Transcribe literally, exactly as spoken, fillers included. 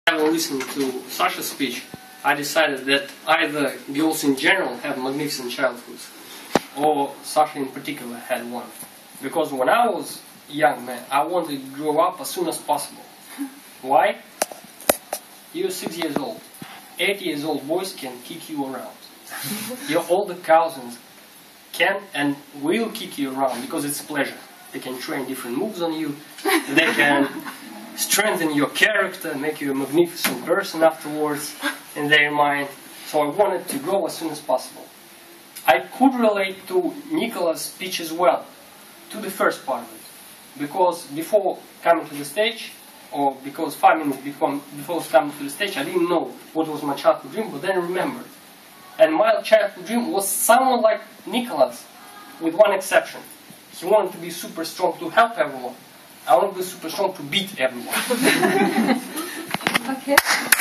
Having listened to Sasha's speech, I decided that either girls in general have magnificent childhoods, or Sasha in particular had one. Because when I was a young man, I wanted to grow up as soon as possible. Why? You're six years old. Eight years old boys can kick you around. Your older cousins can and will kick you around because it's a pleasure. They can train different moves on you. They can strengthen your character, make you a magnificent person afterwards in their mind. So I wanted to grow as soon as possible. I could relate to Nicola's speech as well, to the first part of it. Because before coming to the stage, or because five minutes before, before coming to the stage, I didn't know what was my childhood dream, but then I remembered. And my childhood dream was someone like Nicola's, with one exception. He wanted to be super strong to help everyone. I wanted to be super strong to beat everyone. Okay.